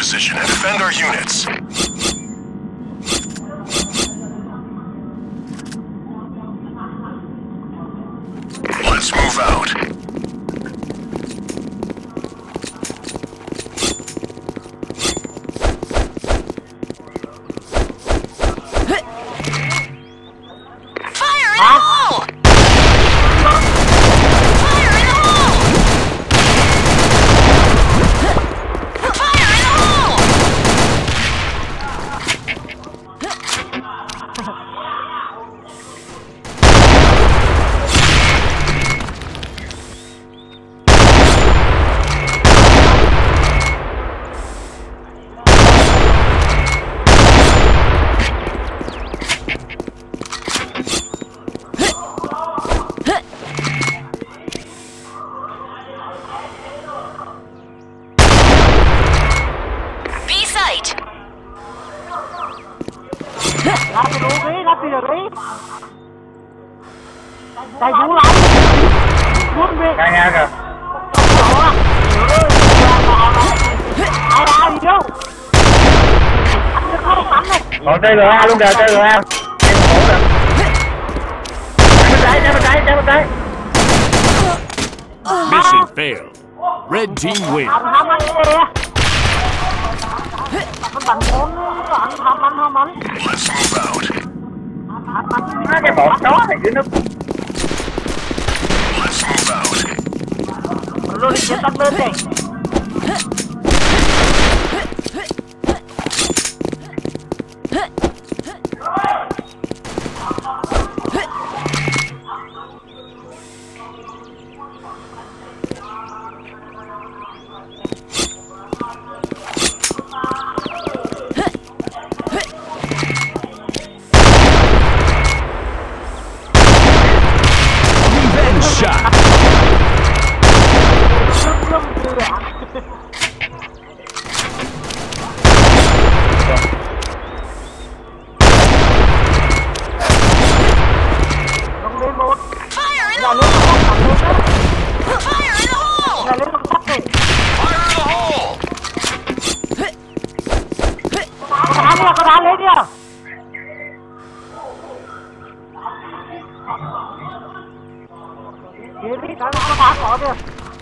position and defend our units. Let's move out. Đây xuống lại. Xuống đi. Đây nha kìa. Ai ra gì đâu. Còn TGA luôn kìa, TGA. Trái bên trái. Mission failed. Red team win. Hâm anh kìa. Anh bằng món anh hâm anh. Let's move out. Cái bọn đó này chứ nó. Let's move out. Luôn đi tắt lên đi. Shot. Có đá lấy đi à? Đi đi, có đá có đi.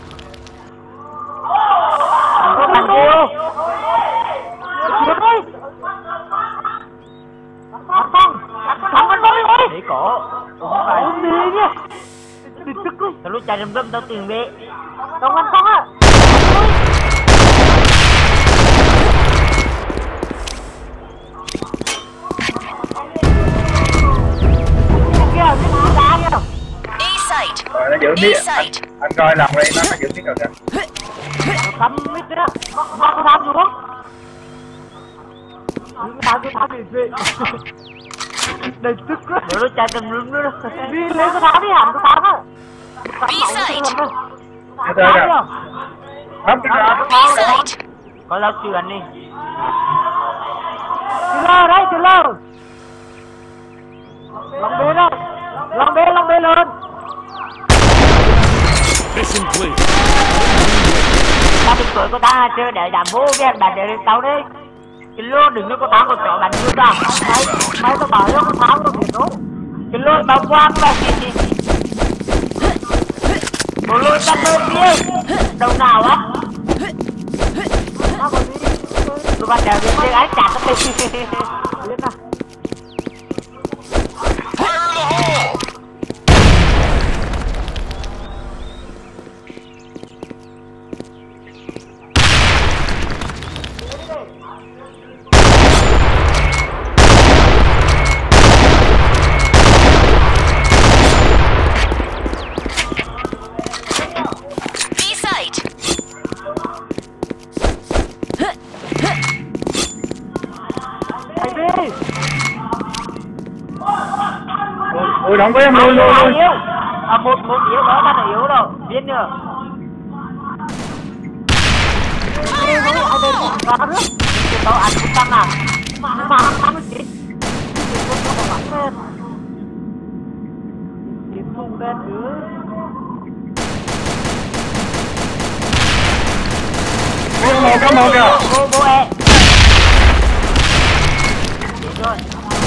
Có thằng kia. Đi đi. Thằng con đi ơi. Để cổ. Không đi đi. Đi tức đi. Tao lúc chạy râm tao tiền đi. Tao ăn xong á. Rồi nó giữ miết. Anh coi lòng đây nó giữ miết rồi kìa. Thăm miết đó. Nó thăm xuống. Cái thăm gì vậy? Đầy tức quá. Rồi nó chạy tầm lưng nữa. Đi lấy cái thăm đi hẳn cái thăm á. Từ từ kìa. Hấp cái ra. Có lâu chưa anh đi. Từ đấy, từ lâu. Lòng bê lên. Mission clear. Tao bị tuổi của ta chơi để đảm vô biết bạn để tao đi. Cái lô đừng có tao có chỗ bạn chưa ra. Mày tao bảo nó có tháo nó biển đó. Cái lô bao qua các bạn gì. Bộ lô tao lên đi. Đâu nào á. Tụi bạn đều biết cái ái chặt nó đi. Biết à. Fire in the hole! Ui đóng với em luôn. À một yếu đó ta là yếu đâu biết chưa? Tao ăn cũng tăng à mà ăn nó chết kiếm thùng đen nữa Có một kìa. Bố e rồi.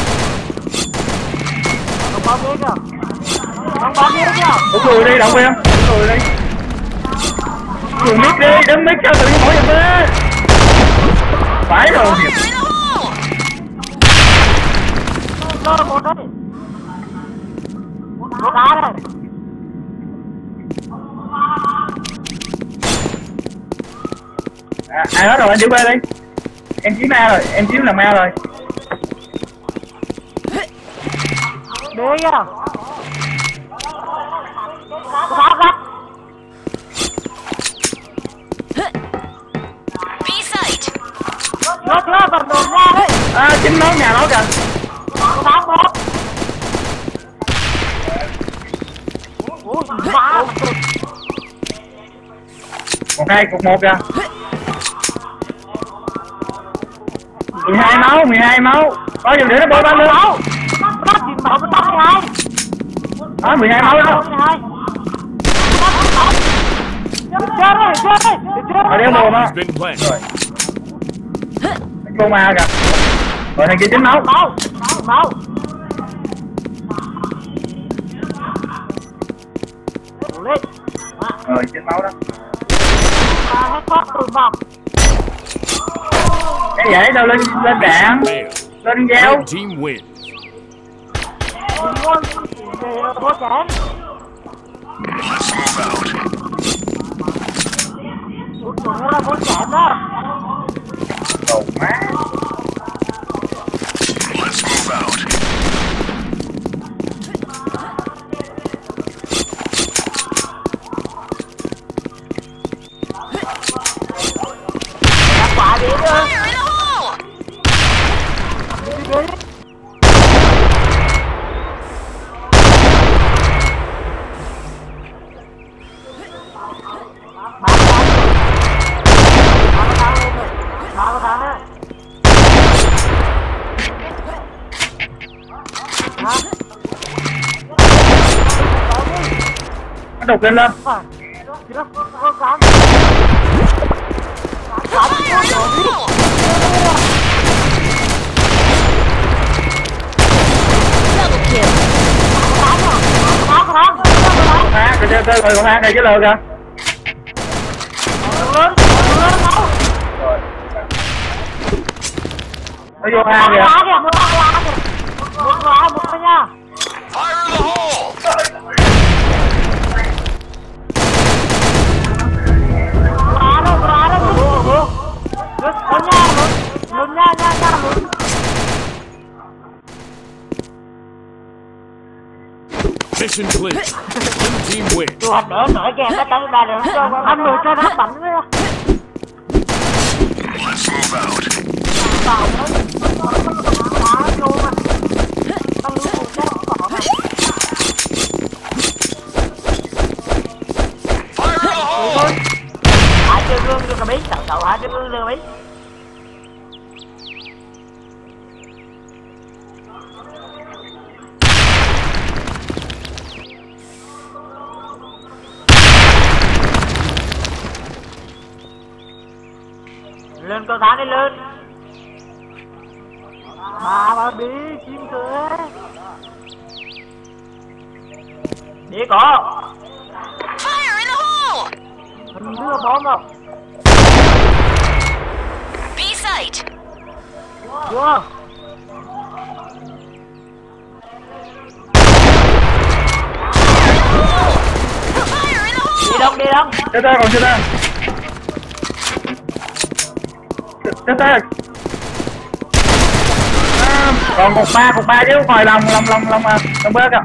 Không bom biết kìa. Không bom biết kìa. Ủa cười đi, động viên. Cười đi. Cười mic đi, đứng mic cho tự nhiên mỗi người đi. Phải rồi. Nó là một đấy. Một đá đây. Ai hết rồi, anh giữ B đi. Em chiếm A rồi, em chiếm làm A rồi. Đi kìa. Có gấp. B-site. Chưa, còn đường ra đấy. Chính nó nhà nó kìa. Có bán một. Ủa, phá. Còn hai, cục 1 kìa. 12 máu. Có gì để nó bôi banh luôn. Nó chìm bảo nó tắt 12. Đó, 12 máu đó. Ở đeo mồm á. Has been planted. Cô ma kìa. Rồi thằng kia 9 máu. Máu. Lên. Rồi 9 máu đó. Hết thoát từ vòng. Cái dễ đâu lên đạn. Failed. Lên dao. Red team wins. Luôn. Để bố chén. Let's move out. Nó là bố chén đó. Đồ má. Let's move out. Quả đi nữa. Fire in the hole! Đi. Nó đục lên lên. Fire in the hole! Double kill. Há, rồi con há này cái lơ kìa. Nó vô hang kìa. Một nha. Fire in the hole! Mission clear. Blue team wins. Tôi học đỡ nổi kìa, cái tay bà được không? Anh người cho nó bắn nữa. Let's move out. Bảo nó đá vô mà. Tao lưu một cái bỏ mà. Fire in the hole! Hãy chơi gương cho cái bí, cậu hãy chơi gương đưa bí. Lên cầu thang đi lên. Bà đi chim cửa. Đi có. Fire in the hole! Mình đưa bom rồi. B-site. Chưa. Fire in the hole! Đi đông. Chết ta, còn chết ta. Chết ta. Còn cục ba chứ khỏi lòng bớt kìa.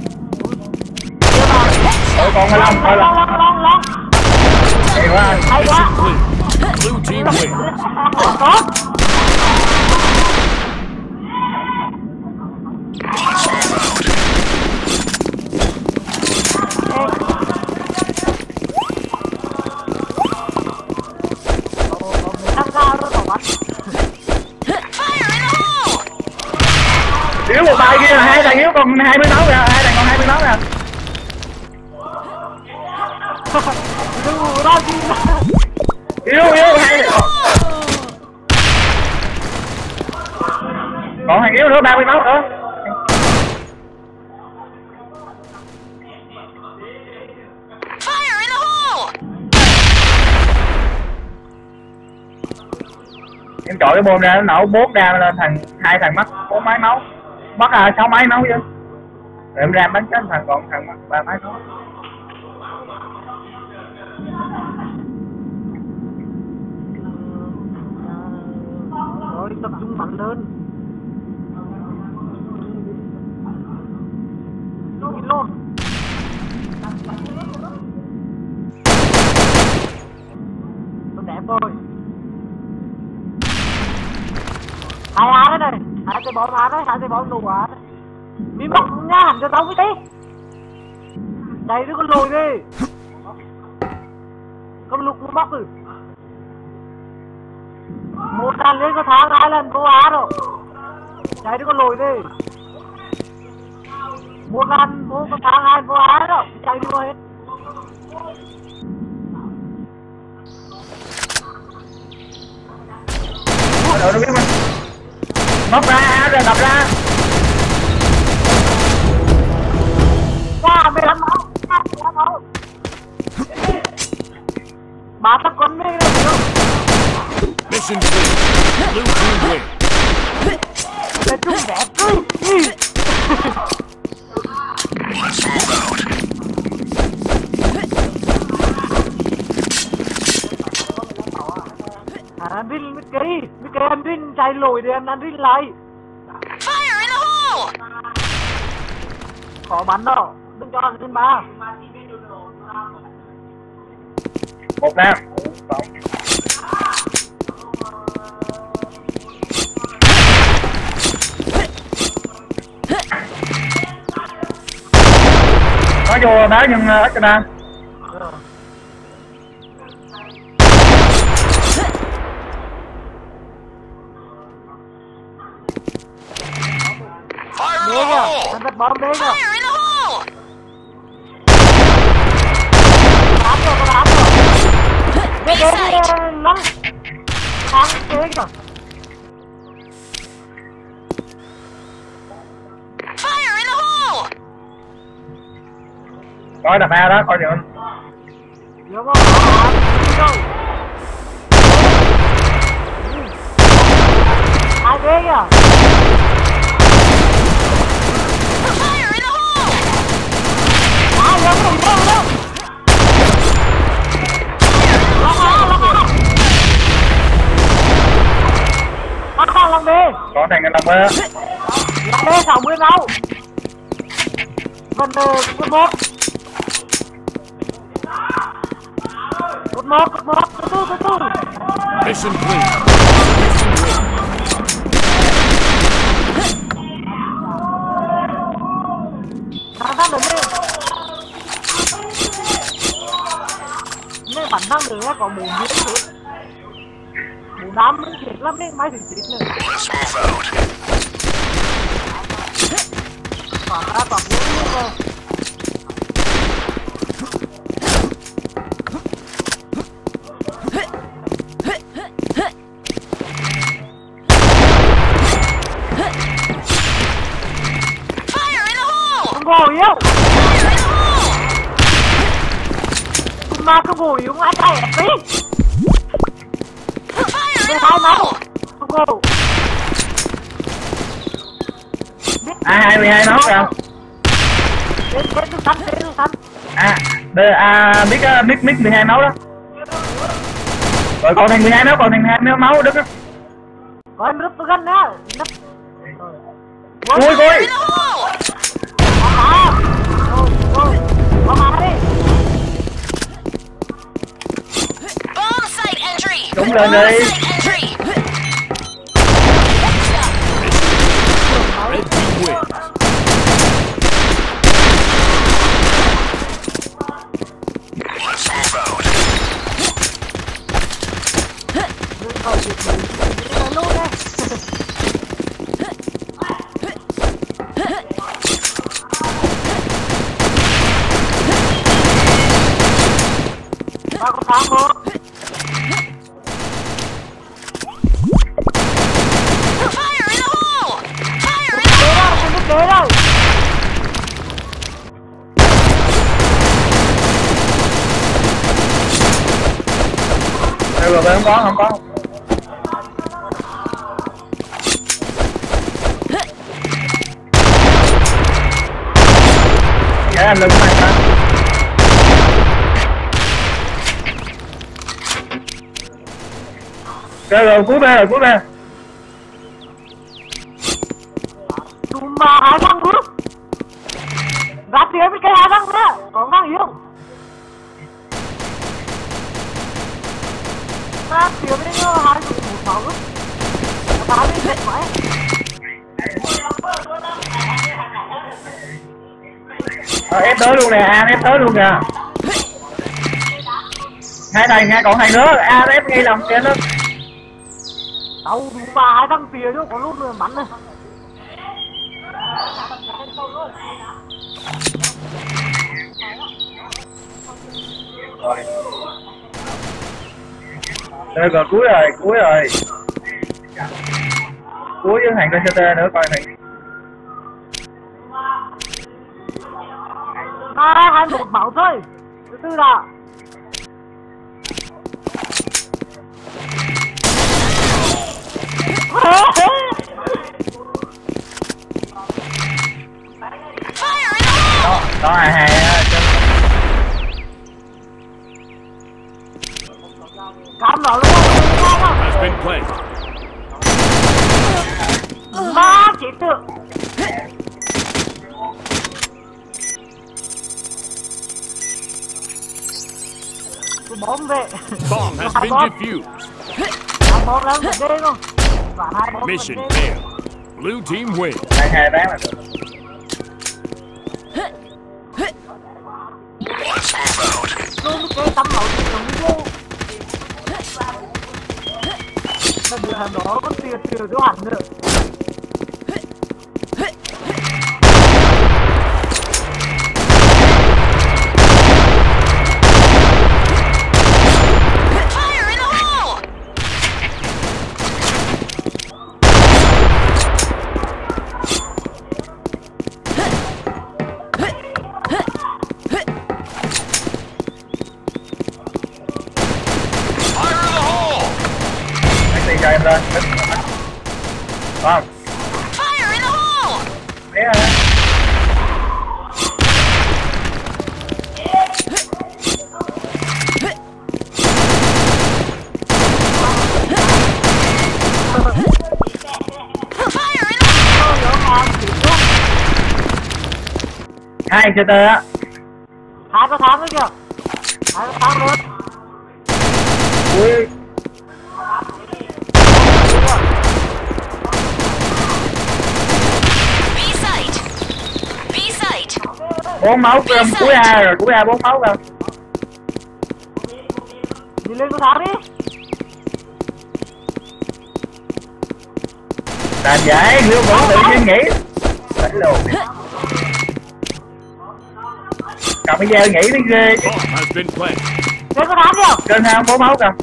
Còn ngoài lòng. Long. Hay quá. Hay quá. Blue team wins. Tốt. Yếu một bài kia là hai thằng yếu còn 20 máu kìa, hai thằng còn 20 máu kìa. Yếu hai. Còn hàng yếu nữa 30 máu nữa. Fire in the hole! Em chọi cái bom ra nó nổ 4 ra lên hai thằng mất 4 máy máu. Mất 6 máy máu chứ. Rồi em ra bắn chết thằng còn thằng mất 3 máy máu. Rồi tập trung bắn lên. Đúng luôn. Tôi đẹp rồi. Hai á đấy này, hai cái bom á đấy, hai cái bom đủ á đấy. Mi móc nha, hẳn cho tao với tí. Đây đứa con lùi đi. Con lục nó móc rồi. Một lần lên có tháng, hai lần vô á rồi. Đây đứa con lùi đi. Một lần vô có tháng, hai vô á rồi. Chạy đi vô hết. Rồi nó biết mà. Móc ra, rồi đập ra. Ra, 15 máu. 15 máu. Bà tao con đi được. Mission clear. Blue team win. Để chung đẹp đi. Let's move out. Anh Vin, Mickey, anh Vin chạy lùi đi, anh Vin lại. Fire in the hole! Khó bắn đâu, đừng cho anh Vin ba. Một nam. Nó vô đá nhưng ít cho nam. Fire in Đế the kìa, hole! anh bật bom đế kìa. Fire in the hole! Đám rồi, có đám rồi. Đế lắm. Đám đế kìa. Fire in the hole! Coi đập A đó, coi chừng. Nhớ có đám đi đâu. Hai đế kìa. Fire in the hole! Nhớ có đám đâu. Bắt con lòng đi. Có thằng đập A. Lòng đi 60 máu. Vấn đề cốt một. Cốt từ. Mission clear. Mission win. Thằng được đi. Nên bắn thằng được có 4 miếng thôi. 4 đám mới chết lắm đấy, máy thì chết nữa. Let's move out. Còn ra còn miếng nữa. Fire in the hole! Không ngồi yếu. Fire in the hole! Mà không ngồi yếu, ai chạy tí. Fire in the Hai máu. hole! Không ngồi. A22 máu rồi. Đến được sẵn. Mic 12 máu đó. Rồi còn thằng 12 máu, còn thằng 20 máu đứng đó. Có em rút tôi gần nữa. Cui. In the hole! Có mà đi. Bomb site entry! Đúng lên Bomb đi. site entry! Red team win. Let's move out. Luôn đây. Ba có tháng một. Fire in the hole! không có. Vậy anh lưng mày ra. Rồi cuối bên. Đúng mà 2 thằng nữa. Ra phía với cái 2 thằng nữa. Còn thằng yêu. Ra phía với 2 thằng 1 nữa. Tao đi chết mày. Ép tới luôn nè, A ép tới luôn kìa. Hai thằng, còn thằng nữa, A ép ngay lòng trên đó. Tao đủ mà 2 thằng phía chứ, có lúc nữa bắn này. Rồi cuối rồi. Cuối với thằng TCT nữa coi thằng. 3, 2, 1 bảo thôi. Thứ tư là Đó 2-2 á. cắm vào luôn. Has been played. Má chỉ tượng. Tôi bóng về. Bomb has been defused. 2 bóng lắm rồi ghê không? Và 2 bóng Mission rồi ghê. failed. Blue team wins. 2-2 bán là được. Let's move out. Tôi cái tấm nổi thì đừng vô. Nó được thằng đó có tiền cho hẳn nữa. Cho em lên. Không. Fire in the hole! Né rồi. Fire in the hole! 2 CT á. 2 có thắng nữa kìa. 2 có thắng luôn. Ui. B-site! 4 máu cuối A rồi, cuối A 4 máu rồi. Đi lên có thắng đi. Làm giải, Liêu vẫn tự nhiên nghĩ. Đánh luôn. Cầm cái dao nghĩ đến ghê chứ. Bomb has been planted. Lên có thắng kìa. Trên thang 4 máu kìa.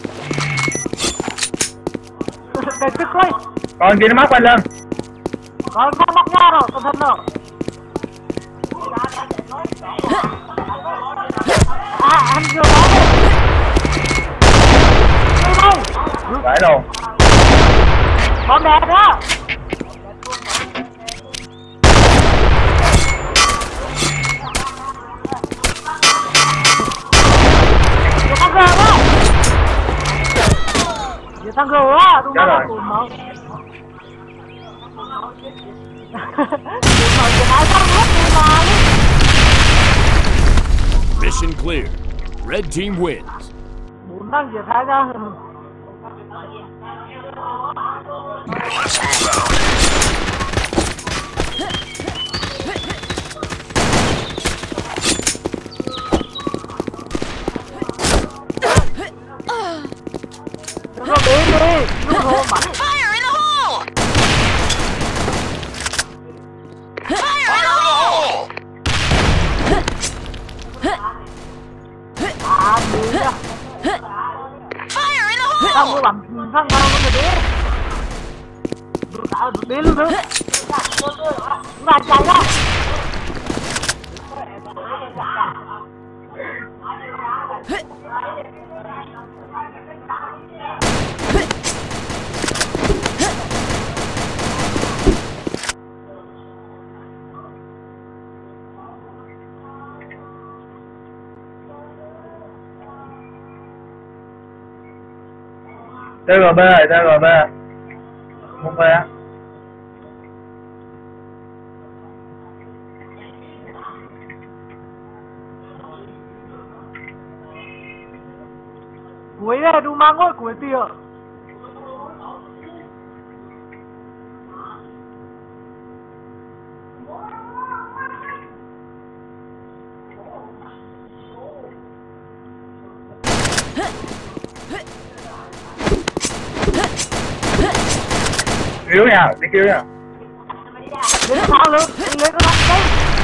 Để tức thôi. Còn kia nó móc anh lên. Còn không mắc nha rồi, cẩn thận rồi. Anh vừa nói đi. Phải luôn. Con đẹp đó. Thằng gờ đó. Thằng gờ á, đúng rồi. Mission clear. Red team wins. 4 thằng chỉ thay ra. Let's move out. Nó đến đi, lúc hồ bắn. Fire in the hole! Fire in the hole! Đi nha. Fire in the hole! Thằng nó bắn thằng nào nó đi. Đi luôn thôi. Ngài chạy ra. TGB rồi, TGB. Không về á. Cuối này đu mang ngôi cuối tìa. Cứu nha, đi cứu nha. Lên sao lên cái nắp đây.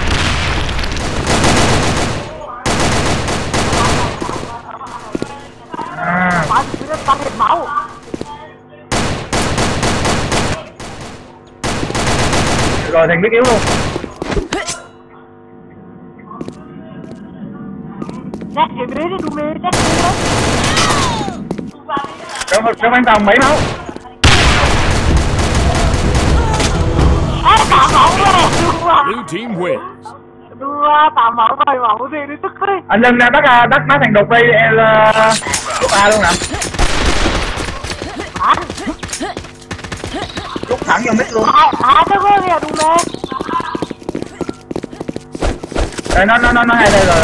Bắn cứ bắn hết máu. Rồi Thành biết cứu luôn. Nét cái đấy đi đu mê, nét cái đấy. Trong anh Tòng mấy máu. Cả máu rồi. Blue team wins. Đua tạo máu rồi máu gì đi tức đi. Anh Lân ra bắt Thành đục đi lúc A luôn nè. Lúc thẳng vô mít luôn. Cái vô kìa đu mê. Rồi nó hay đây rồi.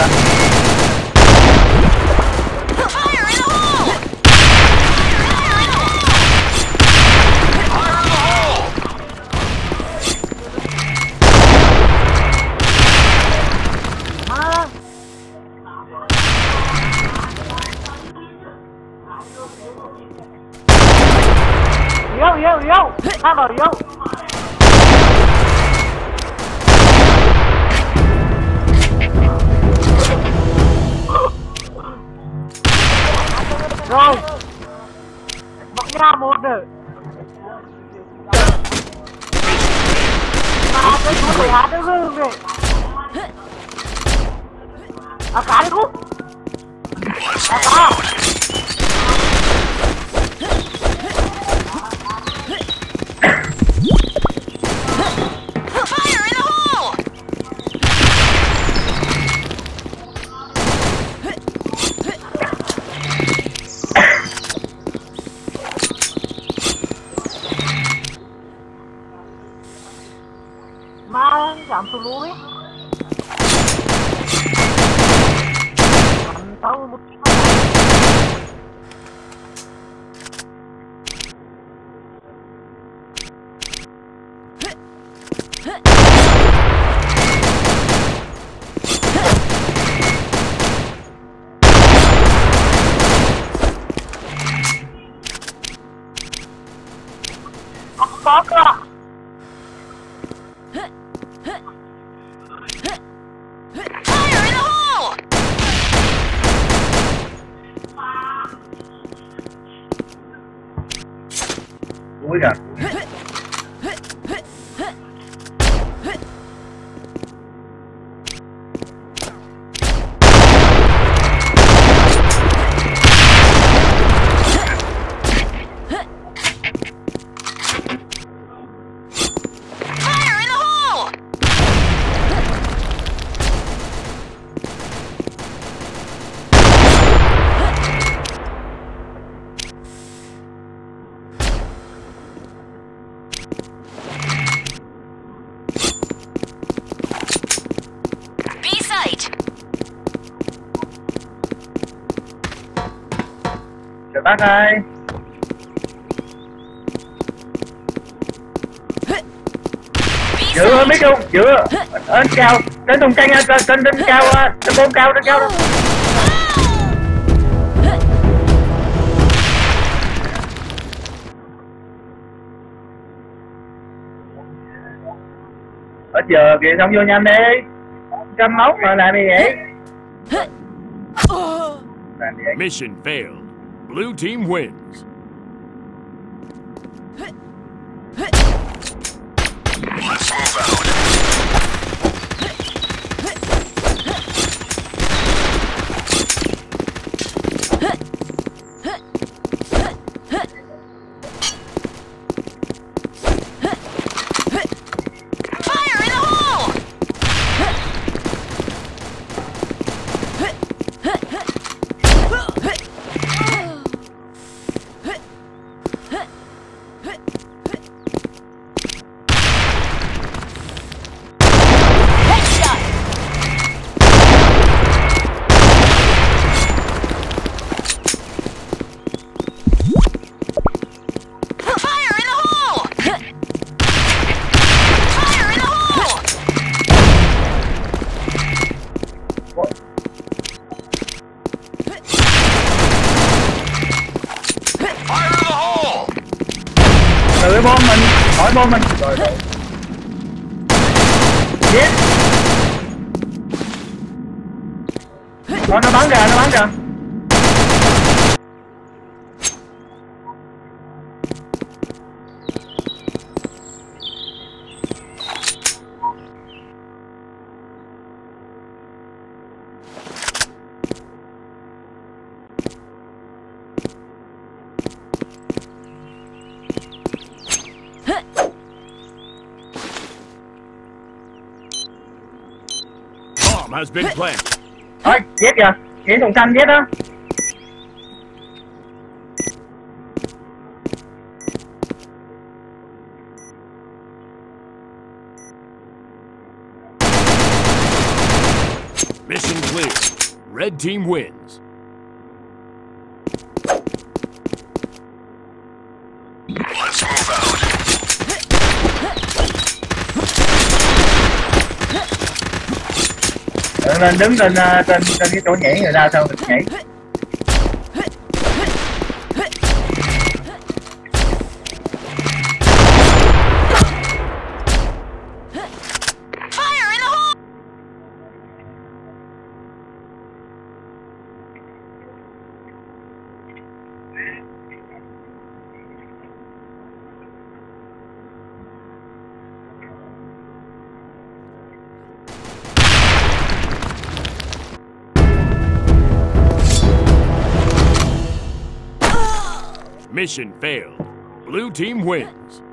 Yếu. Đang ở yếu. Rồi. Bọc nhà một nữa. Mà cái chú phải hát được hương này. Cá đi cút. Cá. Mà giảm tù lũ ấy. Bắn tao một cái. Có cơ. Ui kìa. Chào bác ơi. Giữ biết không? Giữ lên cao, trên thùng canh trên cao, trên bông cao, trên cao đó. Ở chờ kìa, xong vô nhanh đi. Trăm mốc mà làm gì vậy? Mission failed. Blue team wins. Let's move out. Headshot. Fire in the hole! Fire in the hole! Fire in the hole! Tự bom mình, khỏi bom mình. Rồi rồi. Giết. Nó bắn kìa, nó bắn kìa. Bomb has been planted. Thôi, giết kìa. Giết thùng xanh giết đó. Mission clear. Red team wins. Let's move out. Lên đứng lên trên cái chỗ nhảy người ta sao được nhảy. Fire in the hole! Mission failed. Blue team wins.